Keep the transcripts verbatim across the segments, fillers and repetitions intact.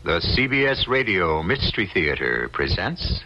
The C B S Radio Mystery Theater presents...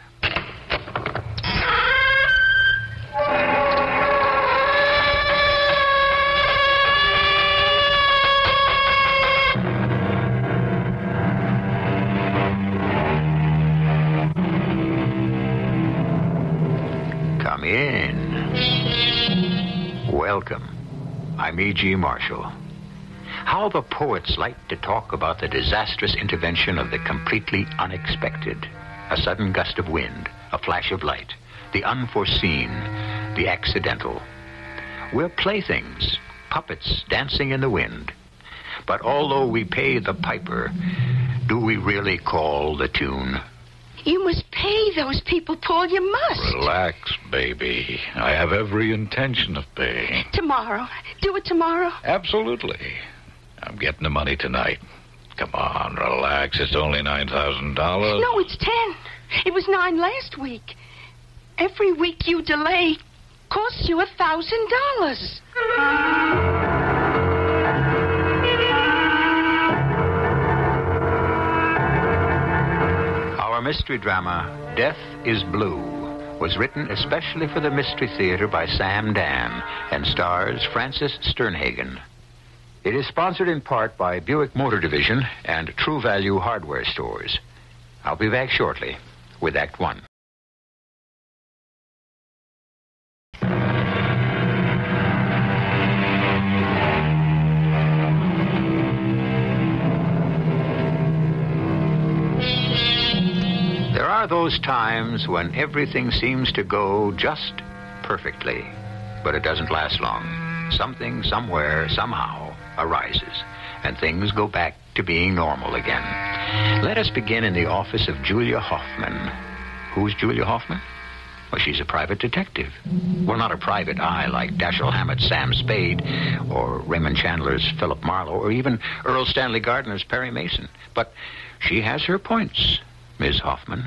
Come in. Welcome. I'm E G. Marshall. How the poets like to talk about the disastrous intervention of the completely unexpected. A sudden gust of wind, a flash of light, the unforeseen, the accidental. We're playthings, puppets dancing in the wind. But although we pay the piper, do we really call the tune? You must pay those people, Paul. You must. Relax, baby. I have every intention of paying. Tomorrow. Do it tomorrow. Absolutely. I'm getting the money tonight. Come on, relax. It's only nine thousand dollars. No, it's ten. It was nine last week. Every week you delay costs you a thousand dollars. Our mystery drama, Death is Blue, was written especially for the Mystery Theater by Sam Dan and stars Francis Sternhagen. It is sponsored in part by Buick Motor Division and True Value Hardware Stores. I'll be back shortly with Act One. There are those times when everything seems to go just perfectly, but it doesn't last long. Something, somewhere, somehow arises, and things go back to being normal again. Let us begin in the office of Julia Hoffman. Who's Julia Hoffman? Well, she's a private detective. Well, not a private eye like Dashiell Hammett's Sam Spade, or Raymond Chandler's Philip Marlowe, or even Earl Stanley Gardner's Perry Mason. But she has her points, Miz Hoffman.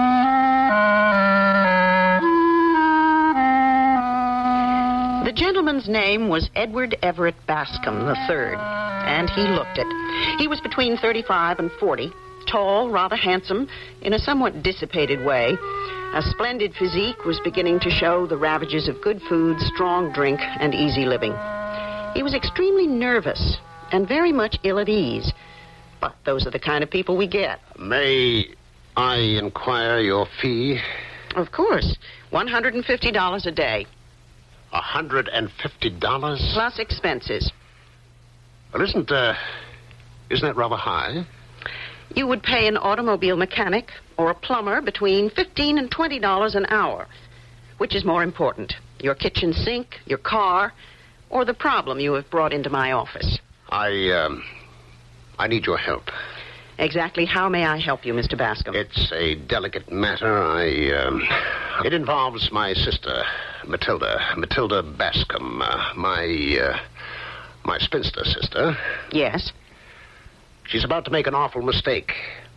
The gentleman's name was Edward Everett Bascom the third, and he looked it. He was between thirty-five and forty, tall, rather handsome, in a somewhat dissipated way. A splendid physique was beginning to show the ravages of good food, strong drink, and easy living. He was extremely nervous and very much ill at ease, but those are the kind of people we get. May I inquire your fee? Of course, one hundred fifty dollars a day. A hundred and fifty dollars? Plus expenses. Well, isn't, uh, isn't that rather high? You would pay an automobile mechanic or a plumber between fifteen and twenty dollars an hour. Which is more important, your kitchen sink, your car, or the problem you have brought into my office? I, um, I need your help. Exactly how may I help you, Mister Bascom? It's a delicate matter. I, um, it involves my sister, Matilda. Matilda Bascom, uh, my, uh, my spinster sister. Yes. She's about to make an awful mistake.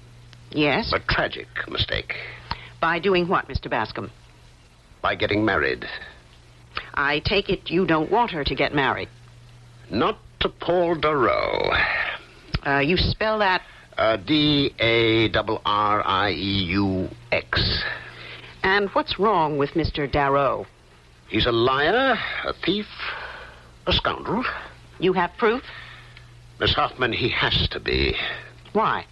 Yes. A tragic mistake. By doing what, Mister Bascom? By getting married. I take it you don't want her to get married. Not to Paul Darrow. Uh, you spell that... Uh, D A R R I E U X. And what's wrong with Mister Darrow? He's a liar, a thief, a scoundrel. You have proof? Miss Hoffman, he has to be. Why?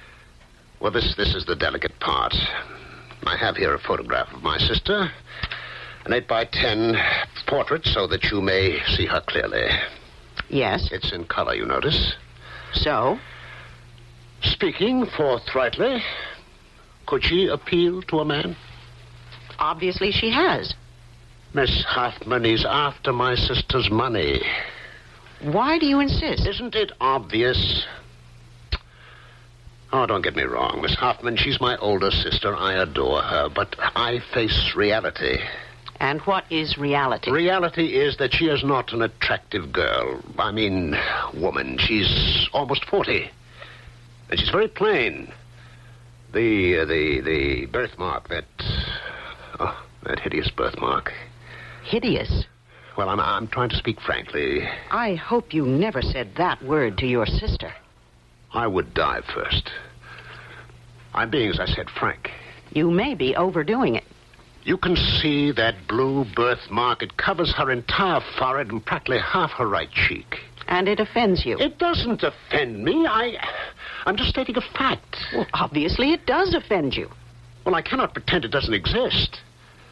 Well, this, this is the delicate part. I have here a photograph of my sister. An eight by ten portrait so that you may see her clearly. Yes. It's in color, you notice. So? Speaking forthrightly, could she appeal to a man? Obviously she has. Miss Hoffman, he's after my sister's money. Why do you insist? Isn't it obvious? Oh, don't get me wrong, Miss Hoffman. She's my older sister. I adore her, but I face reality. And what is reality? Reality is that she is not an attractive girl. I mean, woman. She's almost forty. And she's very plain. The, uh, the, the birthmark, that... Oh, that hideous birthmark. Hideous? Well, I'm, I'm trying to speak frankly. I hope you never said that word to your sister. I would die first. I'm being, as I said, frank. You may be overdoing it. You can see that blue birthmark. It covers her entire forehead and practically half her right cheek. And it offends you. It doesn't offend me. I, I'm just stating a fact. Well, obviously it does offend you. Well, I cannot pretend it doesn't exist.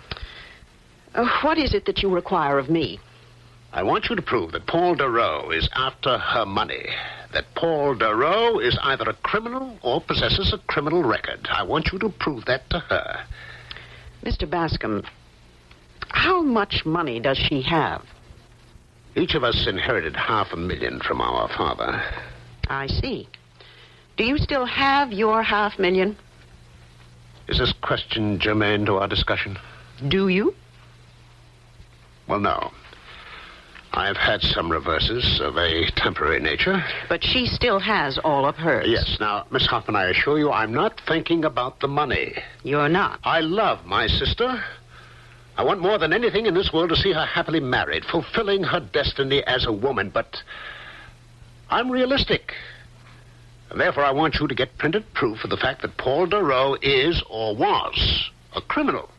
Uh, what is it that you require of me? I want you to prove that Paul Darrow is after her money. That Paul Darrow is either a criminal or possesses a criminal record. I want you to prove that to her. Mister Bascom, how much money does she have? Each of us inherited half a million from our father. I see. Do you still have your half million? Is this question germane to our discussion? Do you? Well, no. I've had some reverses of a temporary nature. But she still has all of hers. Yes. Now, Miss Hoffman, I assure you I'm not thinking about the money. You're not? I love my sister. I want more than anything in this world to see her happily married, fulfilling her destiny as a woman. But I'm realistic. And therefore, I want you to get printed proof of the fact that Paul Darrow is or was a criminal.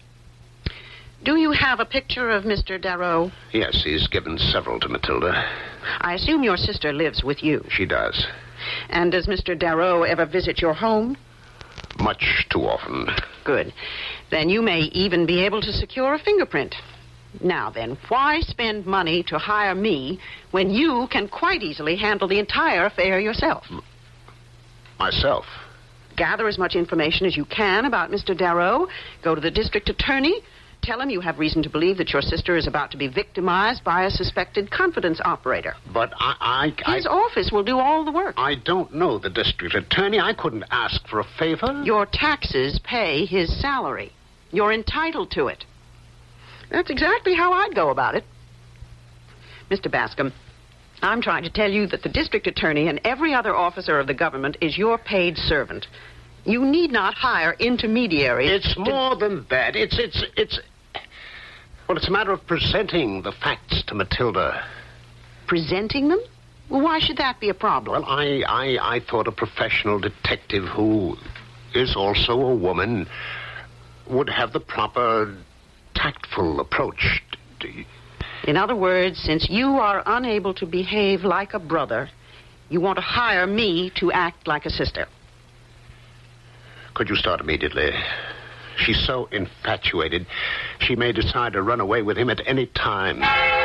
Do you have a picture of Mister Darrow? Yes, he's given several to Matilda. I assume your sister lives with you. She does. And does Mister Darrow ever visit your home? Much too often. Good. Then you may even be able to secure a fingerprint. Now then, why spend money to hire me when you can quite easily handle the entire affair yourself? Myself? Gather as much information as you can about Mister Darrow. Go to the district attorney. Tell him you have reason to believe that your sister is about to be victimized by a suspected confidence operator. But I... I His I, office will do all the work. I don't know the district attorney. I couldn't ask for a favor. Your taxes pay his salary. You're entitled to it. That's exactly how I'd go about it. Mister Bascom, I'm trying to tell you that the district attorney and every other officer of the government is your paid servant. You need not hire intermediaries. It's to... more than that. It's, it's, it's... Well, it's a matter of presenting the facts to Matilda. Presenting them? Well, why should that be a problem? Well, I, I, I thought a professional detective who is also a woman would have the proper tactful approach to... In other words, since you are unable to behave like a brother, you want to hire me to act like a sister. Could you start immediately? She's so infatuated, she may decide to run away with him at any time.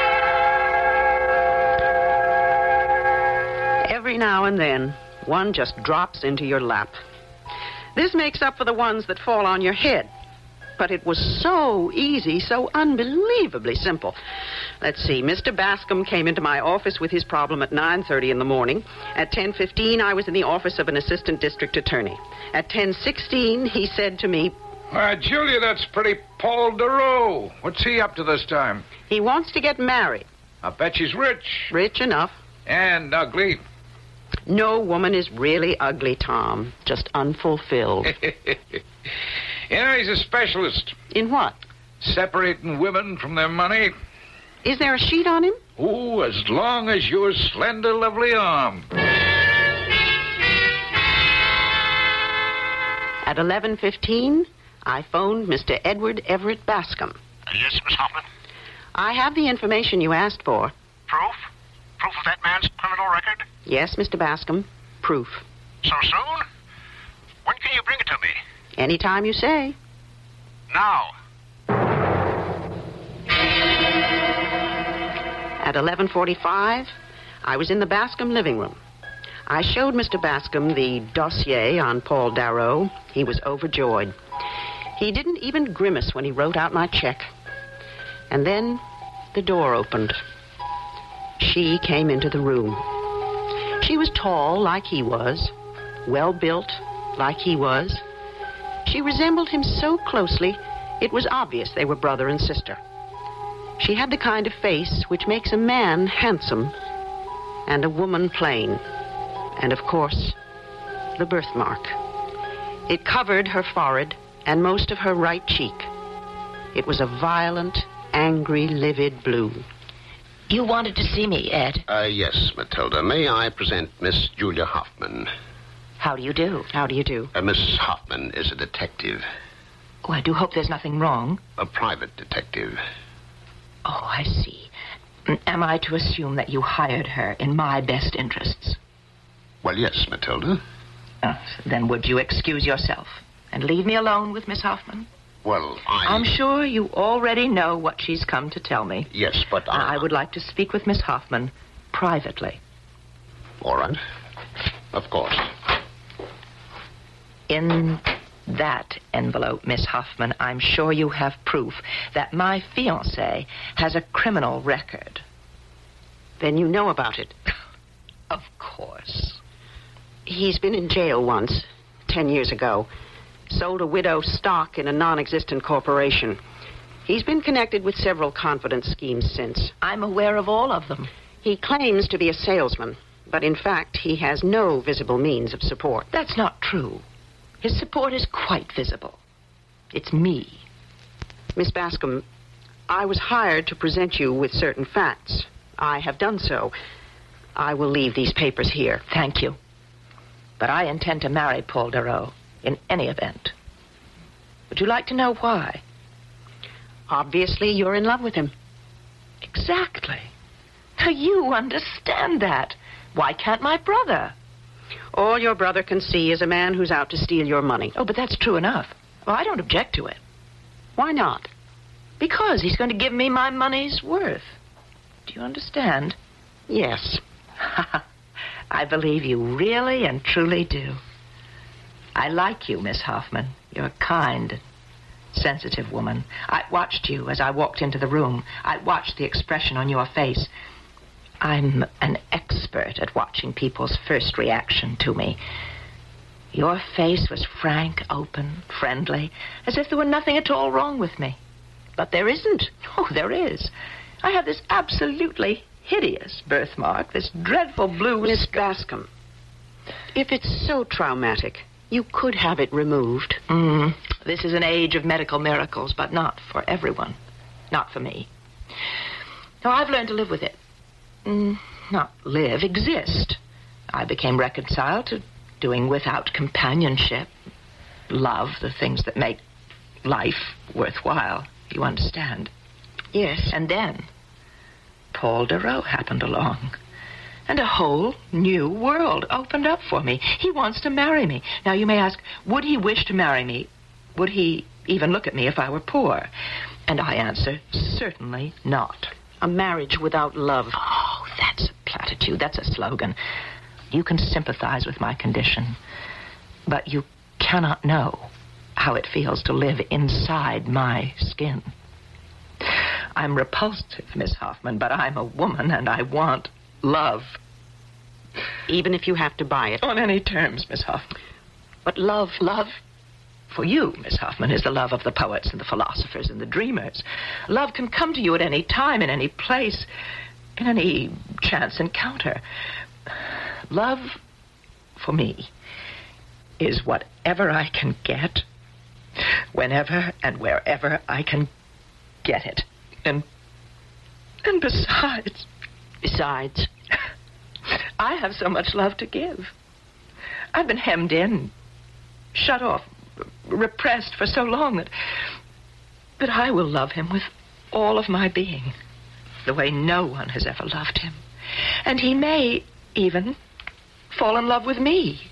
Every now and then, one just drops into your lap. This makes up for the ones that fall on your head. But it was so easy, so unbelievably simple. Let's see. Mister Bascom came into my office with his problem at nine thirty in the morning. At ten fifteen, I was in the office of an assistant district attorney. At ten sixteen, he said to me... Why, Julia, that's pretty Paul Darrow. What's he up to this time? He wants to get married. I bet she's rich. Rich enough. And ugly. No woman is really ugly, Tom. Just unfulfilled. You know, he's a specialist. In what? Separating women from their money. Is there a sheet on him? Oh, as long as your slender, lovely arm. At eleven fifteen, I phoned Mister Edward Everett Bascom. Uh, yes, Miss Hoffman? I have the information you asked for. Proof? Proof of that man's criminal record? Yes, Mister Bascom. Proof. So soon? When can you bring it to me? Anytime you say. Now. At eleven forty-five, I was in the Bascom living room. I showed Mister Bascom the dossier on Paul Darrow. He was overjoyed. He didn't even grimace when he wrote out my check. And then the door opened. She came into the room. She was tall like he was, well-built like he was. She resembled him so closely, it was obvious they were brother and sister. She had the kind of face which makes a man handsome and a woman plain. And, of course, the birthmark. It covered her forehead and most of her right cheek. It was a violent, angry, livid blue. You wanted to see me, Ed? Uh, yes, Matilda. May I present Miss Julia Hoffman? How do you do? How do you do? Uh, Miss Hoffman is a detective. Oh, I do hope there's nothing wrong. A private detective. Oh, I see. Am I to assume that you hired her in my best interests? Well, yes, Matilda. Uh, then would you excuse yourself and leave me alone with Miss Hoffman? Well, I... I'm sure you already know what she's come to tell me. Yes, but I... I would like to speak with Miss Hoffman privately. All right. Of course. In that envelope, Miss Hoffman, I'm sure you have proof that my fiancé has a criminal record. Then you know about it. Of course. He's been in jail once, ten years ago. Sold a widow's stock in a non-existent corporation. He's been connected with several confidence schemes since. I'm aware of all of them. He claims to be a salesman, but in fact, he has no visible means of support. That's not true. His support is quite visible. It's me. Miss Bascom, I was hired to present you with certain facts. I have done so. I will leave these papers here. Thank you. But I intend to marry Paul Darrow in any event. Would you like to know why? Obviously, you're in love with him. Exactly. Now, you understand that. Why can't my brother? All your brother can see is a man who's out to steal your money. Oh, but that's true enough. Well, I don't object to it. Why not? Because he's going to give me my money's worth. Do you understand? Yes. I believe you really and truly do. I like you, Miss Hoffman. You're a kind, sensitive woman. I watched you as I walked into the room. I watched the expression on your face. I'm an expert at watching people's first reaction to me. Your face was frank, open, friendly, as if there were nothing at all wrong with me. But there isn't. Oh, there is. I have this absolutely hideous birthmark, this dreadful blue... Miss Bascom, if it's so traumatic, you could have it removed. Mm, this is an age of medical miracles, but not for everyone. Not for me. No, I've learned to live with it. Mm, not live, exist. I became reconciled to doing without companionship, love, the things that make life worthwhile. You understand? Yes. And then Paul Darrow happened along. And a whole new world opened up for me. He wants to marry me. Now, you may ask, would he wish to marry me? Would he even look at me if I were poor? And I answer, certainly not. A marriage without love. Oh, that's a platitude. That's a slogan. You can sympathize with my condition, but you cannot know how it feels to live inside my skin. I'm repulsive, Miss Hoffman, but I'm a woman and I want love. Even if you have to buy it. On any terms, Miss Hoffman. But love... Love for you, Miss Hoffman, is the love of the poets and the philosophers and the dreamers. Love can come to you at any time, in any place, in any chance encounter. Love, for me, is whatever I can get, whenever and wherever I can get it. And, and besides... Besides... I have so much love to give. I've been hemmed in, shut off, repressed for so long that, that I will love him with all of my being, the way no one has ever loved him. And he may even fall in love with me.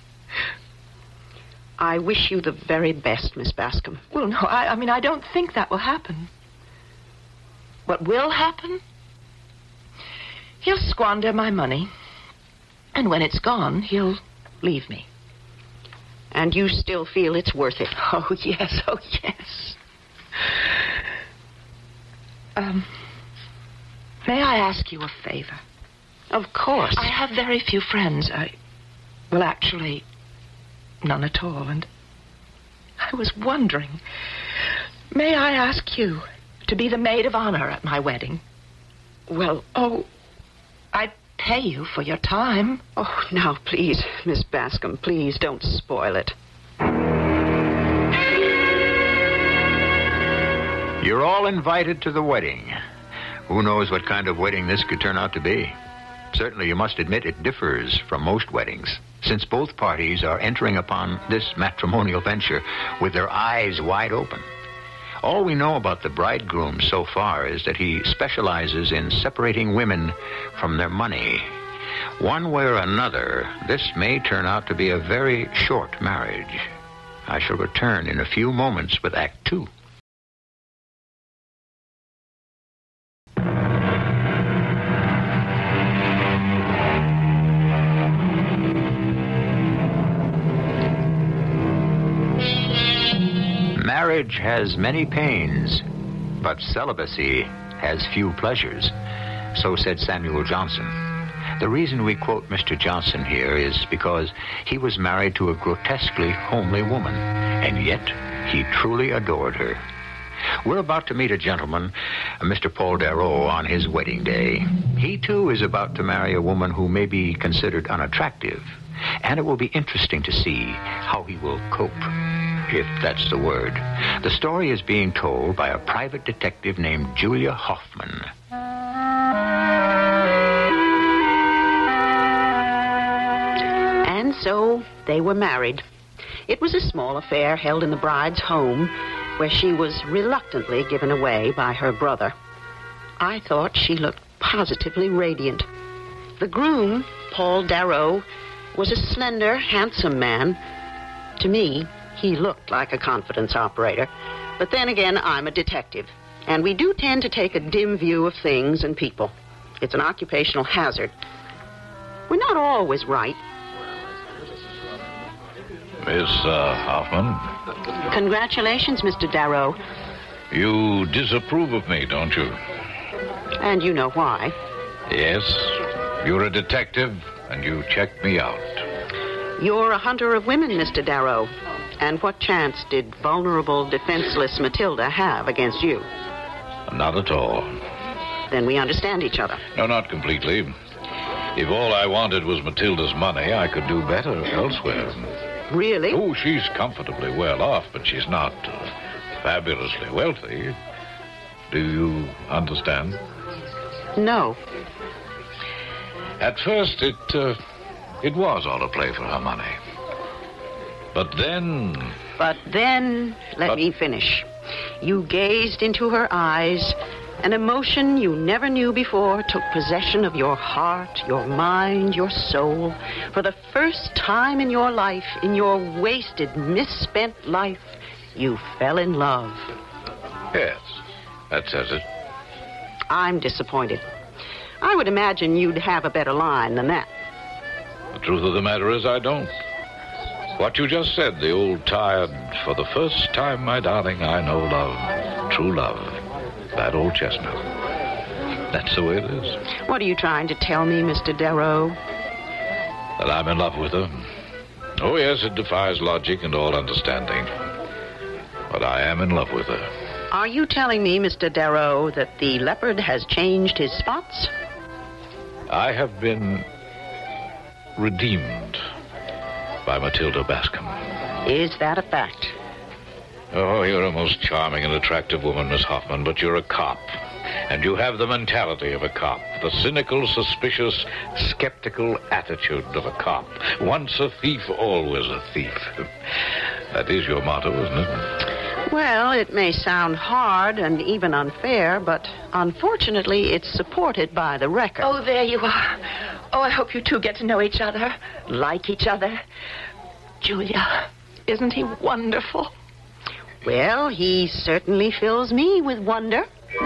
I wish you the very best, Miss Bascom. Well, no, I, I mean, I don't think that will happen. What will happen? He'll squander my money, and when it's gone, he'll leave me. And you still feel it's worth it? Oh, yes, oh, yes. Um, may I ask you a favor? Of course. I have very few friends. I, well, actually, none at all, and I was wondering, may I ask you to be the maid of honor at my wedding? Well, oh, I'd pay you for your time. Oh, now, please, Miss Bascom, please don't spoil it. You're all invited to the wedding. Who knows what kind of wedding this could turn out to be? Certainly, you must admit it differs from most weddings, since both parties are entering upon this matrimonial venture with their eyes wide open. All we know about the bridegroom so far is that he specializes in separating women from their money. One way or another, this may turn out to be a very short marriage. I shall return in a few moments with Act Two. Marriage has many pains, but celibacy has few pleasures. So said Samuel Johnson. The reason we quote Mister Johnson here is because he was married to a grotesquely homely woman, and yet he truly adored her. We're about to meet a gentleman, Mister Paul Darrow, on his wedding day. He, too, is about to marry a woman who may be considered unattractive, and it will be interesting to see how he will cope, if that's the word. The story is being told by a private detective named Julia Hoffman. And so they were married. It was a small affair held in the bride's home, where she was reluctantly given away by her brother. I thought she looked positively radiant. The groom, Paul Darrow, was a slender, handsome man. To me, he looked like a confidence operator. But then again, I'm a detective, and we do tend to take a dim view of things and people. It's an occupational hazard. We're not always right. Miss uh, Hoffman? Congratulations, Mister Darrow. You disapprove of me, don't you? And you know why. Yes. You're a detective, and you checked me out. You're a hunter of women, Mister Darrow. And what chance did vulnerable, defenseless Matilda have against you? Not at all. Then we understand each other. No, not completely. If all I wanted was Matilda's money, I could do better elsewhere. Really? Oh, she's comfortably well off, but she's not uh, fabulously wealthy. Do you understand? No. At first, it, uh, it was all a play for her money. But then... But then, let But- me finish. You gazed into her eyes. An emotion you never knew before took possession of your heart, your mind, your soul. For the first time in your life, in your wasted, misspent life, you fell in love. Yes, that says it. I'm disappointed. I would imagine you'd have a better line than that. The truth of the matter is I don't. What you just said, the old tired, for the first time, my darling, I know love, true love, that old chestnut. That's the way it is. What are you trying to tell me, Mister Darrow? That I'm in love with her. Oh, yes, it defies logic and all understanding. But I am in love with her. Are you telling me, Mister Darrow, that the leopard has changed his spots? I have been redeemed by Matilda Bascom. Is that a fact? Oh, you're a most charming and attractive woman, Miss Hoffman, but you're a cop. And you have the mentality of a cop, the cynical, suspicious, skeptical attitude of a cop. Once a thief, always a thief. That is your motto, isn't it? Well, it may sound hard and even unfair, but unfortunately it's supported by the record. Oh, there you are. Oh, I hope you two get to know each other, like each other. Julia, isn't he wonderful? Well, he certainly fills me with wonder.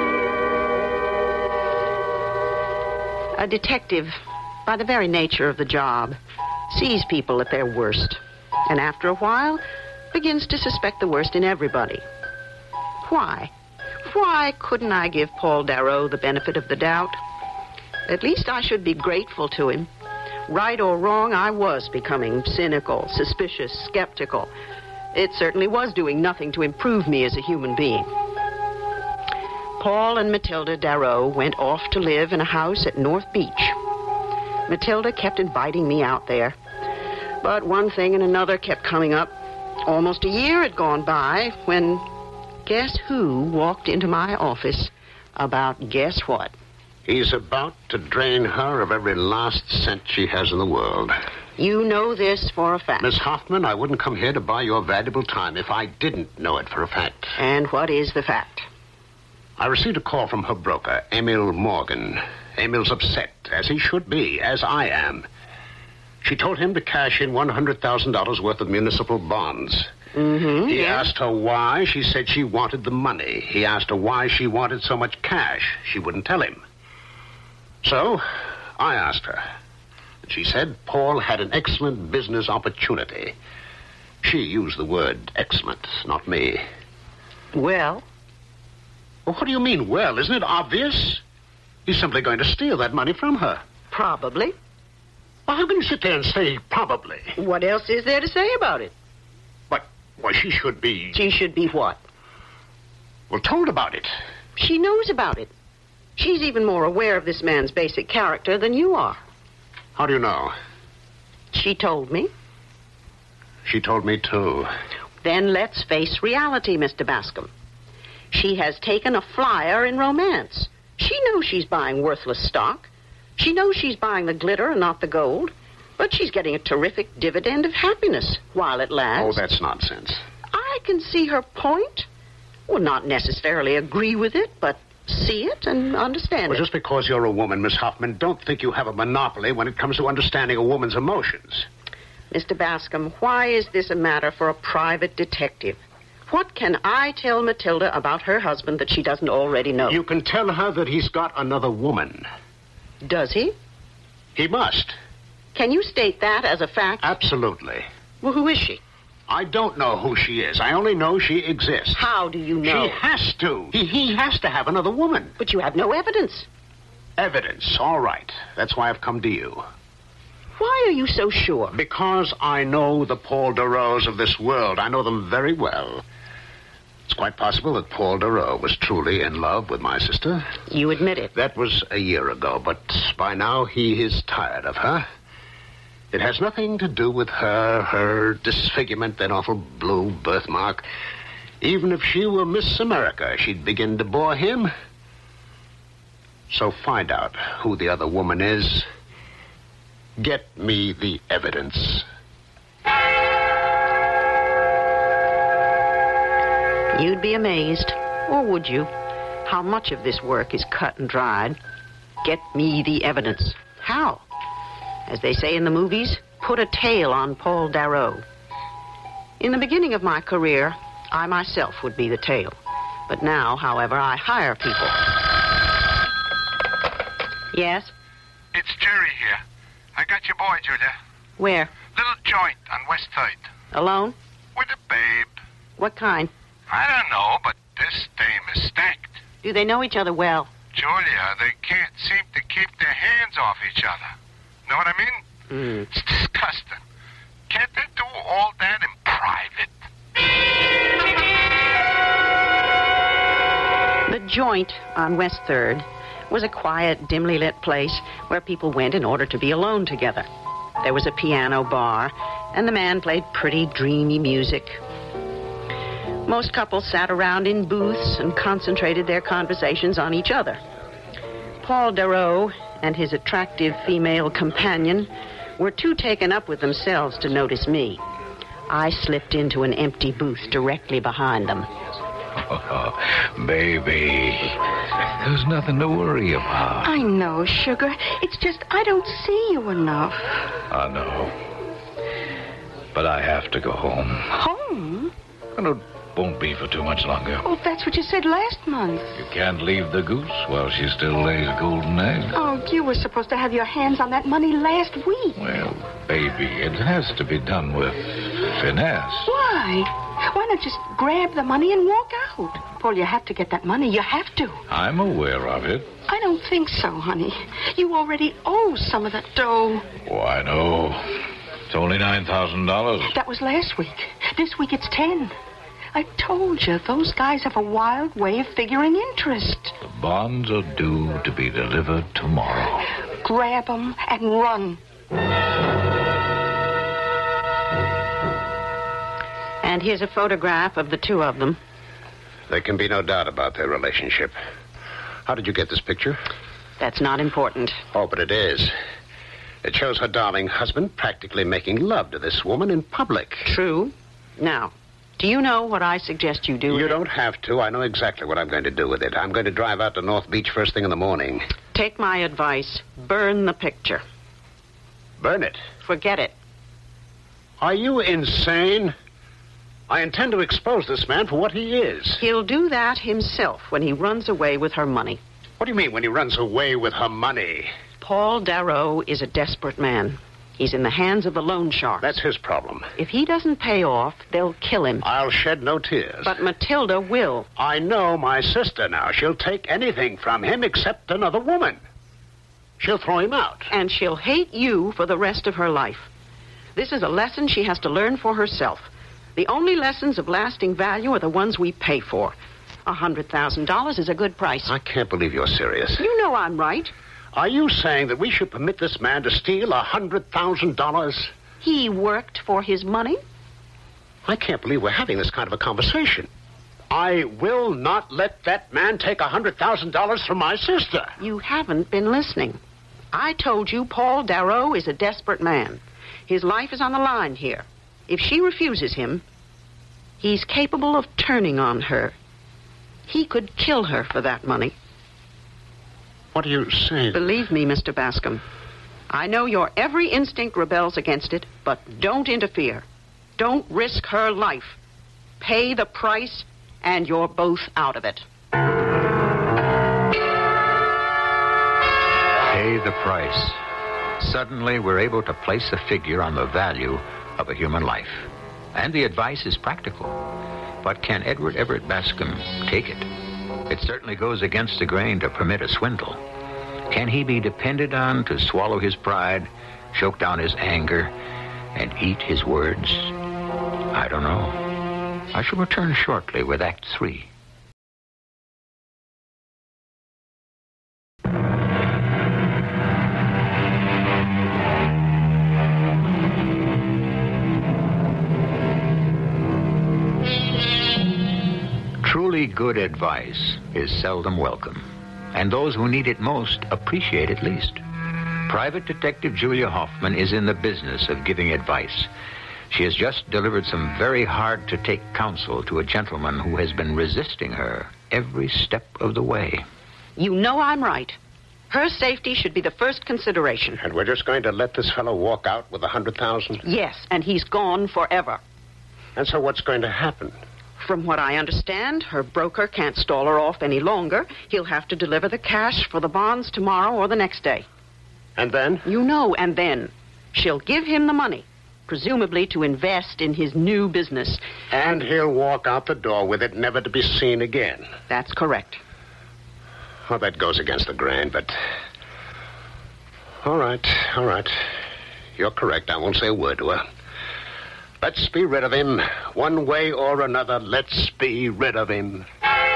A detective, by the very nature of the job, sees people at their worst, and after a while begins to suspect the worst in everybody. Why? Why couldn't I give Paul Darrow the benefit of the doubt? At least I should be grateful to him. Right or wrong, I was becoming cynical, suspicious, skeptical. It certainly was doing nothing to improve me as a human being. Paul and Matilda Darrow went off to live in a house at North Beach. Matilda kept inviting me out there. But one thing and another kept coming up. Almost a year had gone by when, guess who walked into my office about guess what? He's about to drain her of every last cent she has in the world. You know this for a fact. Miss Hoffman, I wouldn't come here to buy your valuable time if I didn't know it for a fact. And what is the fact? I received a call from her broker, Emil Morgan. Emil's upset, as he should be, as I am. She told him to cash in one hundred thousand dollars worth of municipal bonds. Mm-hmm. He yeah. asked her why. She said she wanted the money. He asked her why she wanted so much cash. She wouldn't tell him. So, I asked her. She said Paul had an excellent business opportunity. She used the word excellent, not me. Well? Well, what do you mean, well? Isn't it obvious? He's simply going to steal that money from her. Probably. Well, how can you sit there and say probably? What else is there to say about it? But, well, she should be... She should be what? Well, told about it. She knows about it. She's even more aware of this man's basic character than you are. How do you know? She told me. She told me, too. Then let's face reality, Mister Bascom. She has taken a flyer in romance. She knows she's buying worthless stock. She knows she's buying the glitter and not the gold. But she's getting a terrific dividend of happiness while it lasts. Oh, that's nonsense. I can see her point. Well, not necessarily agree with it, but see it and understand Well, it. just because you're a woman, Miss Hoffman, don't think you have a monopoly when it comes to understanding a woman's emotions. Mister Bascom, why is this a matter for a private detective? What can I tell Matilda about her husband that she doesn't already know? You can tell her that he's got another woman. Does he? He must. Can you state that as a fact? Absolutely. Well, who is she? I don't know who she is. I only know she exists. How do you know? She has to. He, he has to have another woman. But you have no evidence. Evidence. All right. That's why I've come to you. Why are you so sure? Because I know the Paul Deroes of this world. I know them very well. It's quite possible that Paul Deroe was truly in love with my sister. You admit it. That was a year ago, but by now he is tired of her. It has nothing to do with her, her disfigurement, that awful blue birthmark. Even if she were Miss America, she'd begin to bore him. So find out who the other woman is. Get me the evidence. You'd be amazed, or would you, how much of this work is cut and dried. Get me the evidence. How? As they say in the movies, put a tail on Paul Deroe. In the beginning of my career, I myself would be the tail. But now, however, I hire people. Yes? It's Jerry here. I got your boy, Julia. Where? Little joint on West Third. Alone? With a babe. What kind? I don't know, but this dame is stacked. Do they know each other well? Julia, they can't seem to keep their hands off each other. Know what I mean? Hmm. It's disgusting. Can't they do all that in private? The joint on West Third was a quiet, dimly lit place where people went in order to be alone together. There was a piano bar, and the man played pretty, dreamy music. Most couples sat around in booths and concentrated their conversations on each other. Paul Deroe and his attractive female companion were too taken up with themselves to notice me. I slipped into an empty booth directly behind them. Oh, baby, there's nothing to worry about. I know, sugar. It's just I don't see you enough. I know. But I have to go home. Home? And it won't be for too much longer. Oh, that's what you said last month. You can't leave the goose while she still lays golden eggs. Oh, you were supposed to have your hands on that money last week. Well, baby, it has to be done with finesse. Why? Why not just grab the money and walk out? Paul, you have to get that money. You have to. I'm aware of it. I don't think so, honey. You already owe some of that dough. Oh, I know. It's only nine thousand dollars. That was last week. This week it's ten. I told you, those guys have a wild way of figuring interest. The bonds are due to be delivered tomorrow. Grab them and run. And here's a photograph of the two of them. There can be no doubt about their relationship. How did you get this picture? That's not important. Oh, but it is. It shows her darling husband practically making love to this woman in public. True. Now, do you know what I suggest you do? You don't have to. I know exactly what I'm going to do with it. I'm going to drive out to North Beach first thing in the morning. Take my advice. Burn the picture. Burn it? Forget it. Are you insane? I intend to expose this man for what he is. He'll do that himself when he runs away with her money. What do you mean, when he runs away with her money? Paul Darrow is a desperate man. He's in the hands of the loan sharks. That's his problem. If he doesn't pay off, they'll kill him. I'll shed no tears. But Matilda will. I know my sister now. She'll take anything from him except another woman. She'll throw him out. And she'll hate you for the rest of her life. This is a lesson she has to learn for herself. The only lessons of lasting value are the ones we pay for. A hundred thousand dollars is a good price. I can't believe you're serious. You know I'm right. Are you saying that we should permit this man to steal a hundred thousand dollars? He worked for his money. I can't believe we're having this kind of a conversation. I will not let that man take a hundred thousand dollars from my sister. You haven't been listening. I told you Paul Darrow is a desperate man. His life is on the line here. If she refuses him, he's capable of turning on her. He could kill her for that money. What are you saying? Believe me, Mister Bascom. I know your every instinct rebels against it, but don't interfere. Don't risk her life. Pay the price, and you're both out of it. Pay the price. Suddenly, we're able to place a figure on the value of a human life. And the advice is practical. But can Edward Everett Bascom take it? It certainly goes against the grain to permit a swindle. Can he be depended on to swallow his pride, choke down his anger, and eat his words? I don't know. I shall return shortly with Act Three. Truly good advice is seldom welcome, and those who need it most appreciate it least. Private Detective Julia Hoffman is in the business of giving advice. She has just delivered some very hard-to-take counsel to a gentleman who has been resisting her every step of the way. You know I'm right. Her safety should be the first consideration. And we're just going to let this fellow walk out with a hundred thousand? Yes, and he's gone forever. And so what's going to happen? From what I understand, her broker can't stall her off any longer. He'll have to deliver the cash for the bonds tomorrow or the next day. And then? You know, and then. She'll give him the money, presumably to invest in his new business. And he'll walk out the door with it, never to be seen again. That's correct. Well, that goes against the grain, but... All right, all right. You're correct. I won't say a word to her. Let's be rid of him. One way or another, let's be rid of him.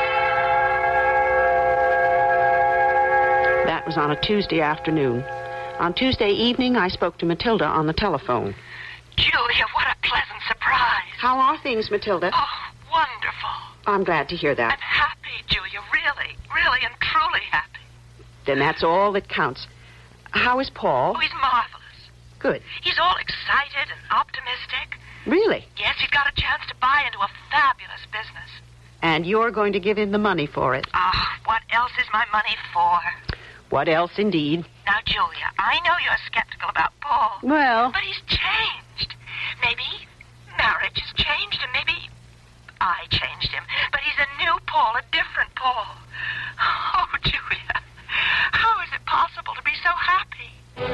That was on a Tuesday afternoon. On Tuesday evening, I spoke to Matilda on the telephone. Julia, what a pleasant surprise. How are things, Matilda? Oh, wonderful. I'm glad to hear that. I'm happy, Julia, really, really and truly happy. Then that's all that counts. How is Paul? Oh, he's marvelous. Good. He's all excited and optimistic. Really? Yes, he's got a chance to buy into a fabulous business. And you're going to give him the money for it? Ah, oh, what else is my money for? What else, indeed? Now, Julia, I know you're skeptical about Paul. Well... But he's changed. Maybe marriage has changed him. Maybe I changed him. But he's a new Paul, a different Paul. Oh, Julia, how is it possible to be so happy?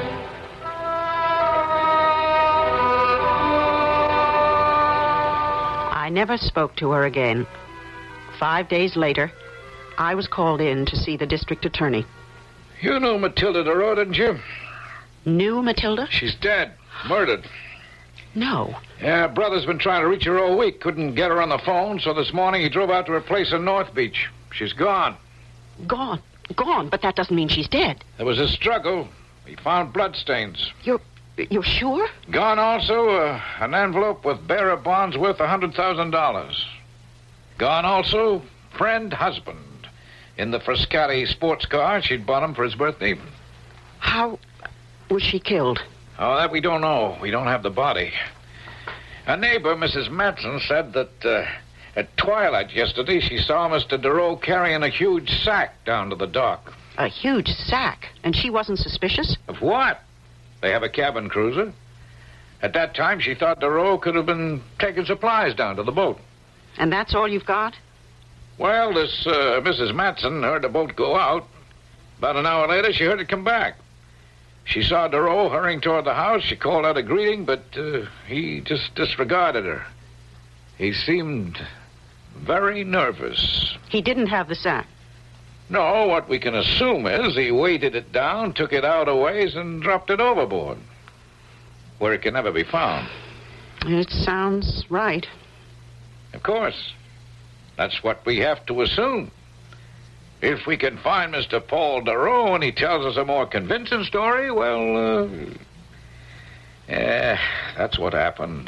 I never spoke to her again. Five days later, I was called in to see the district attorney. You knew Matilda Darrow, didn't you? Knew Matilda? She's dead. Murdered. No. Yeah, brother's been trying to reach her all week. Couldn't get her on the phone, so this morning he drove out to her place in North Beach. She's gone. Gone? Gone? But that doesn't mean she's dead. There was a struggle. He found bloodstains. You're... you're sure? Gone also uh, an envelope with bearer bonds worth a hundred thousand dollars. Gone also friend, husband. in the Frascati sports car she'd bought him for his birthday. How was she killed? Oh, that we don't know. We don't have the body. A neighbor, Missus Matson, said that uh, at twilight yesterday she saw Mister Darrow carrying a huge sack down to the dock. A huge sack? And she wasn't suspicious? Of what? They have a cabin cruiser. At that time, she thought Darrow could have been taking supplies down to the boat. And that's all you've got? Well, this uh, Missus Matson heard the boat go out. About an hour later, she heard it come back. She saw Darrow hurrying toward the house. She called out a greeting, but uh, he just disregarded her. He seemed very nervous. He didn't have the sack? No, what we can assume is he weighted it down, took it out a ways, and dropped it overboard, where it can never be found. It sounds right. Of course. That's what we have to assume. If we can find Mister Paul Darrow and he tells us a more convincing story, well, uh, yeah, that's what happened.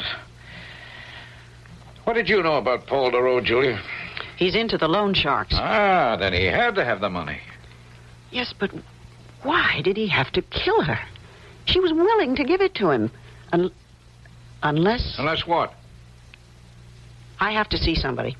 What did you know about Paul Darrow, Julia? He's into the loan sharks. Ah, then he had to have the money. Yes, but why did he have to kill her? She was willing to give it to him. Un- unless... Unless what? I have to see somebody.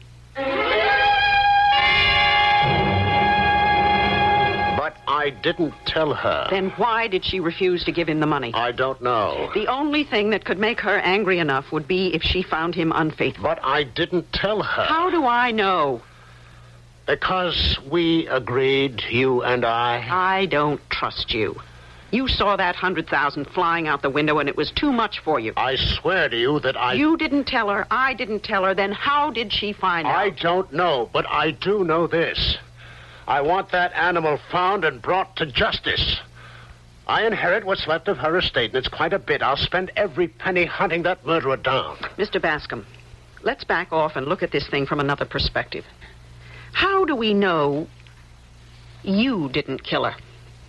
But I didn't tell her. Then why did she refuse to give him the money? I don't know. The only thing that could make her angry enough would be if she found him unfaithful. But I didn't tell her. How do I know? Because we agreed, you and I. I don't trust you. You saw that hundred thousand flying out the window, and it was too much for you. I swear to you that I... You didn't tell her. I didn't tell her. Then how did she find out? I don't know, but I do know this. I want that animal found and brought to justice. I inherit what's left of her estate, and it's quite a bit. I'll spend every penny hunting that murderer down. Mister Bascom, let's back off and look at this thing from another perspective. How do we know you didn't kill her?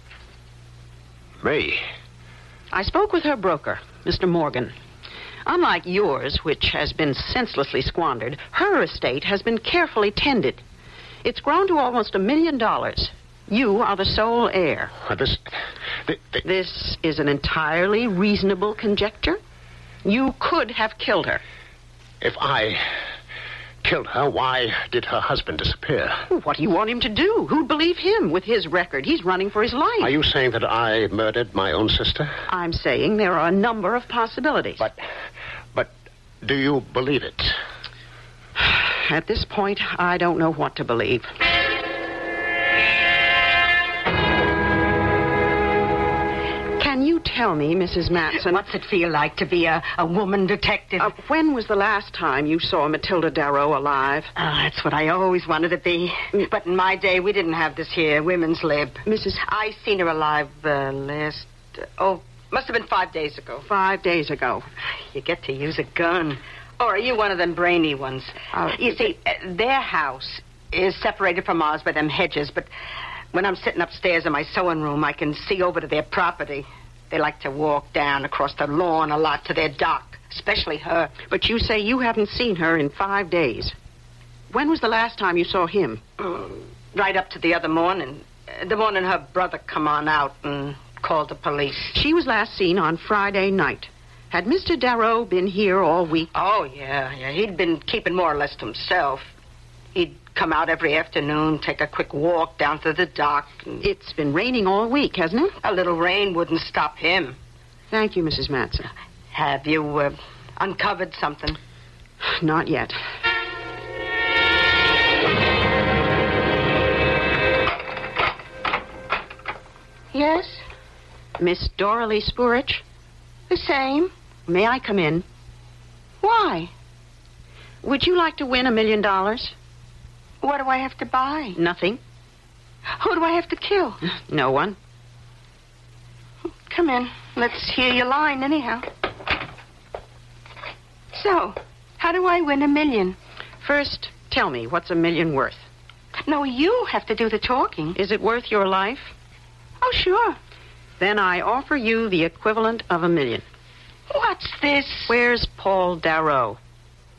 Me? I spoke with her broker, Mister Morgan. Unlike yours, which has been senselessly squandered, her estate has been carefully tended. It's grown to almost a million dollars. You are the sole heir. Uh, this... th- th- This is an entirely reasonable conjecture. You could have killed her. If I killed her, why did her husband disappear? What do you want him to do? Who'd believe him with his record? He's running for his life. Are you saying that I murdered my own sister? I'm saying there are a number of possibilities. But... but do you believe it? At this point, I don't know what to believe. Can you tell me, Missus Matson... What's it feel like to be a, a woman detective? Uh, when was the last time you saw Matilda Darrow alive? Oh, that's what I always wanted to be. But in my day, we didn't have this here women's lib. Missus I seen her alive uh, last... Uh, oh, must have been five days ago. Five days ago. You get to use a gun. Or are you one of them brainy ones? Uh, you see, uh, their house is separated from ours by them hedges, but when I'm sitting upstairs in my sewing room, I can see over to their property. They like to walk down across the lawn a lot to their dock, especially her. But you say you haven't seen her in five days. When was the last time you saw him? Mm, right up to the other morning. Uh, the morning her brother come on out and called the police. She was last seen on Friday night. Had Mister Darrow been here all week? Oh, yeah, yeah. He'd been keeping more or less to himself. He'd come out every afternoon, take a quick walk down to the dock. And It's been raining all week, hasn't it? a little rain wouldn't stop him. Thank you, Missus Matson. Have you uh, uncovered something? Not yet. Yes? Miss Doralee Spurich, The same. may I come in? Why? Would you like to win a million dollars? What do I have to buy? Nothing. Who do I have to kill? No one. Come in. Let's hear your line, anyhow. So, how do I win a million? First, tell me, what's a million worth? No, you have to do the talking. Is it worth your life? Oh, sure. Then I offer you the equivalent of a million. What's this? Where's Paul Darrow?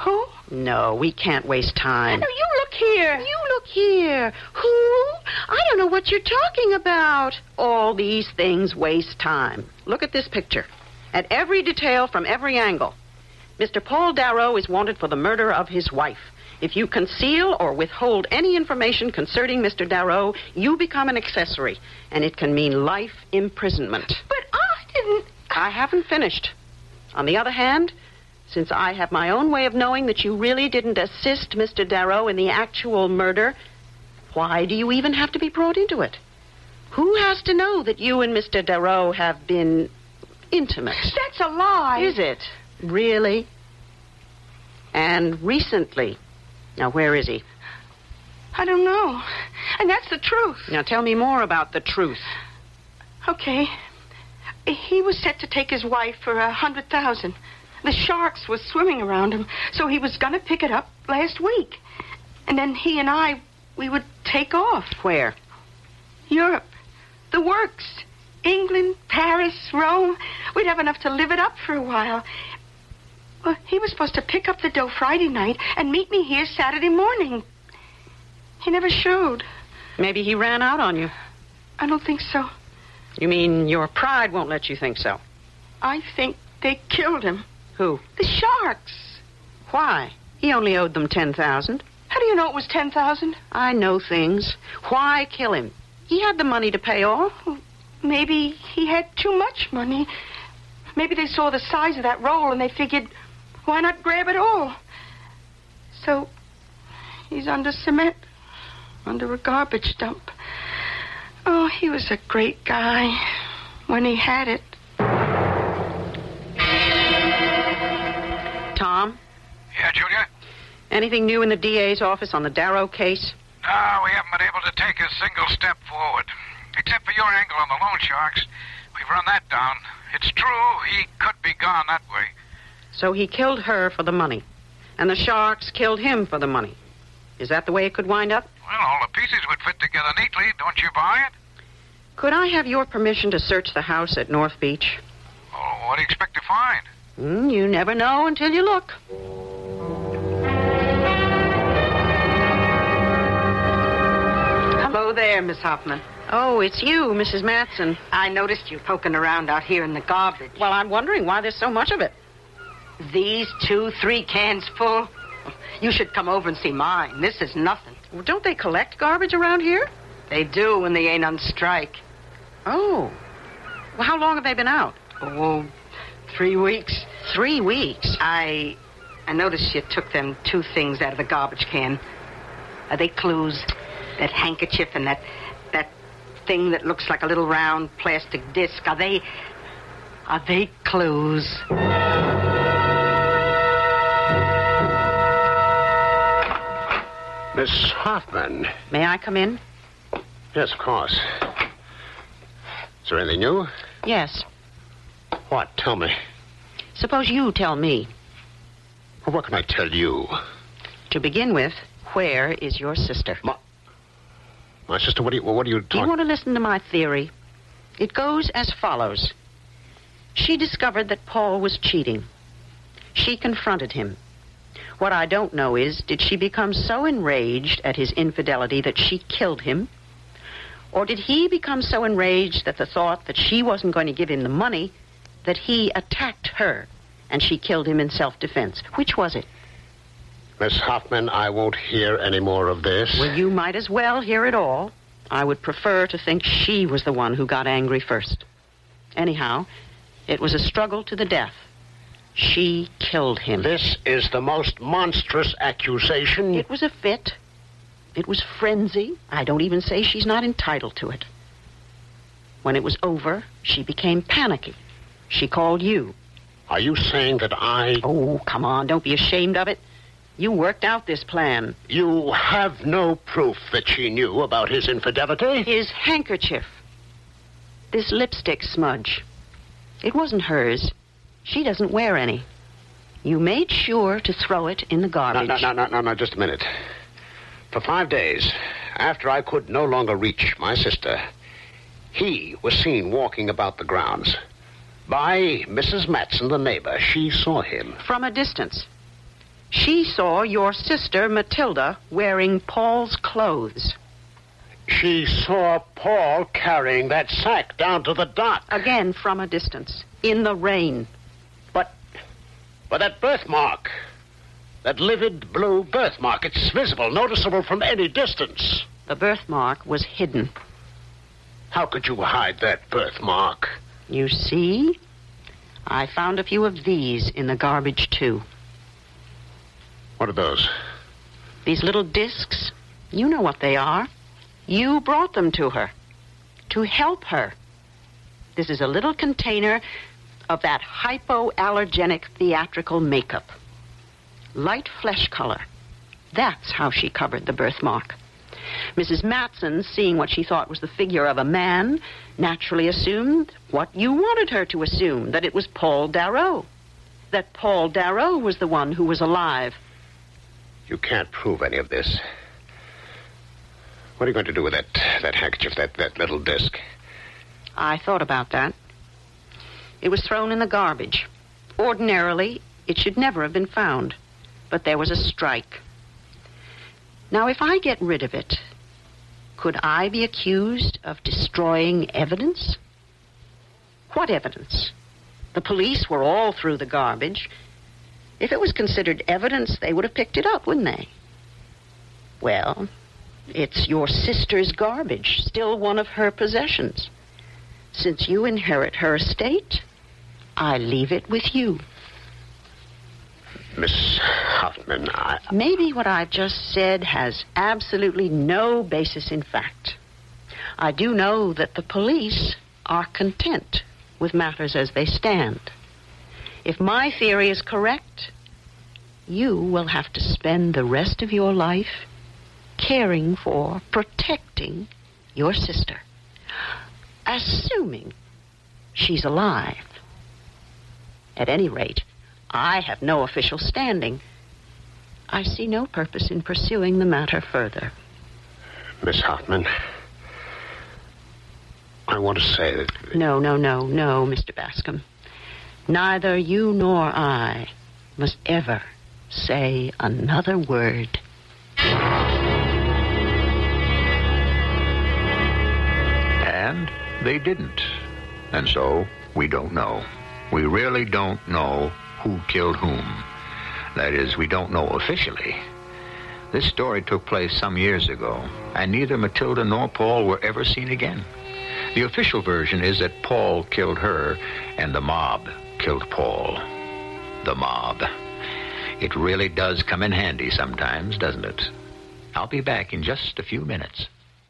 Who? No, we can't waste time. No, you look here. You look here. Who? I don't know what you're talking about. All these things waste time. Look at this picture. At every detail from every angle. Mister Paul Darrow is wanted for the murder of his wife. If you conceal or withhold any information concerning Mister Darrow, you become an accessory, and it can mean life imprisonment. But I didn't... I haven't finished. On the other hand, since I have my own way of knowing that you really didn't assist Mister Darrow in the actual murder, why do you even have to be brought into it? Who has to know that you and Mister Darrow have been intimate? That's a lie. Is it? Really? And recently. Now, where is he? I don't know. And that's the truth. Now, tell me more about the truth. Okay. He was set to take his wife for a hundred thousand. The sharks were swimming around him, so he was going to pick it up last week. And then he and I, we would take off. Where? Europe. The works. England, Paris, Rome. We'd have enough to live it up for a while. Well, he was supposed to pick up the dough Friday night and meet me here Saturday morning. He never showed. Maybe he ran out on you. I don't think so. You mean your pride won't let you think so? I think they killed him. Who? The sharks. Why? He only owed them ten thousand. How do you know it was ten thousand? I know things. Why kill him? He had the money to pay off. Maybe he had too much money. Maybe they saw the size of that roll and they figured, why not grab it all? So, he's under cement, under a garbage dump. Oh, he was a great guy when he had it. Tom? Yeah, Julia? Anything new in the D A's office on the Darrow case? No, we haven't been able to take a single step forward. Except for your angle on the loan sharks. We've run that down. It's true, he could be gone that way. So he killed her for the money. And the sharks killed him for the money. Is that the way it could wind up? Well, all the pieces would fit together neatly. Don't you buy it? Could I have your permission to search the house at North Beach? Oh, what do you expect to find? Mm, you never know until you look. Hello there, Miss Hoffman. Oh, it's you, Missus Matson. I noticed you poking around out here in the garbage. Well, I'm wondering why there's so much of it. These two, three cans full? You should come over and see mine. This is nothing. Well, don't they collect garbage around here? They do when they ain't on strike. Oh. Well, how long have they been out? Oh, three weeks. Three weeks? I I noticed you took them two things out of the garbage can. Are they clues? That handkerchief and that that thing that looks like a little round plastic disc. Are they are they clues? Miss Hoffman. May I come in? Yes, of course. Is there anything new? Yes. What? Tell me. Suppose you tell me. Well, what can I tell you? To begin with, where is your sister? My, my sister, what are you, what are you Do you talking... want to listen to my theory? It goes as follows. She discovered that Paul was cheating. She confronted him. What I don't know is, did she become so enraged at his infidelity that she killed him? Or did he become so enraged at the thought that she wasn't going to give him the money that he attacked her and she killed him in self-defense? Which was it? Miss Hoffman, I won't hear any more of this. Well, you might as well hear it all. I would prefer to think she was the one who got angry first. Anyhow, it was a struggle to the death. She killed him. This is the most monstrous accusation. It was a fit. It was frenzy. I don't even say she's not entitled to it. When it was over, she became panicky. She called you. Are you saying that I... Oh, come on, don't be ashamed of it. You worked out this plan. You have no proof that she knew about his infidelity? His handkerchief. This lipstick smudge. It wasn't hers. She doesn't wear any. You made sure to throw it in the garbage. No, no, no, no, no, just a minute. For five days, after I could no longer reach my sister, he was seen walking about the grounds. By Missus Matson, the neighbor. She saw him. From a distance. She saw your sister, Matilda, wearing Paul's clothes. She saw Paul carrying that sack down to the dock. Again, from a distance, in the rain. But, but that birthmark, that livid blue birthmark, it's visible, noticeable from any distance. The birthmark was hidden. How could you hide that birthmark? You see? I found a few of these in the garbage, too. What are those? These little discs. You know what they are. You brought them to her. To help her. This is a little container of that hypoallergenic theatrical makeup. Light flesh color. That's how she covered the birthmark. Missus Matson, seeing what she thought was the figure of a man, naturally assumed what you wanted her to assume, that it was Paul Darrow. That Paul Darrow was the one who was alive. You can't prove any of this. What are you going to do with that that handkerchief, that, that little disc? I thought about that. It was thrown in the garbage. Ordinarily, it should never have been found. But there was a strike. Now, if I get rid of it, could I be accused of destroying evidence? What evidence? The police were all through the garbage. If it was considered evidence, they would have picked it up, wouldn't they? Well, it's your sister's garbage, still one of her possessions. Since you inherit her estate, I leave it with you. Miss Hoffman, I... Maybe what I've just said has absolutely no basis in fact. I do know that the police are content with matters as they stand. If my theory is correct, you will have to spend the rest of your life caring for, protecting your sister. Assuming she's alive. At any rate, I have no official standing. I see no purpose in pursuing the matter further. Miss Hoffman, I want to say that... No, no, no, no, Mister Bascom. Neither you nor I must ever say another word. And they didn't. And so, we don't know. We really don't know who killed whom. That is, we don't know officially. This story took place some years ago, and neither Matilda nor Paul were ever seen again. The official version is that Paul killed her, and the mob killed Paul. The mob. It really does come in handy sometimes, doesn't it? I'll be back in just a few minutes.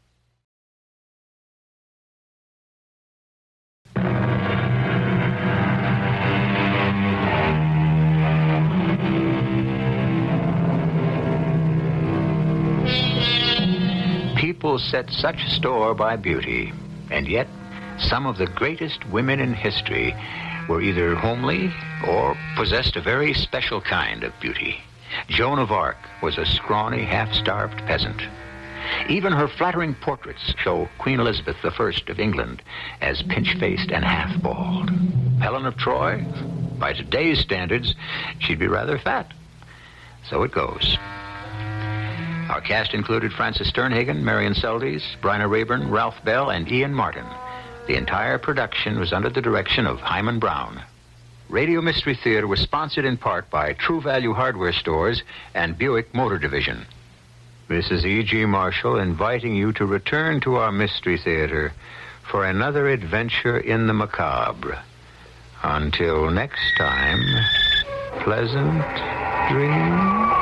People set such store by beauty, and yet some of the greatest women in history were either homely or possessed a very special kind of beauty. Joan of Arc was a scrawny, half-starved peasant. Even her flattering portraits show Queen Elizabeth the First of England as pinch-faced and half-bald. Helen of Troy, by today's standards, she'd be rather fat. So it goes. Our cast included Frances Sternhagen, Marion Seldes, Bryna Rayburn, Ralph Bell, and Ian Martin. The entire production was under the direction of Hyman Brown. Radio Mystery Theater was sponsored in part by True Value Hardware Stores and Buick Motor Division. This is E G. Marshall inviting you to return to our Mystery Theater for another adventure in the macabre. Until next time, pleasant dreams.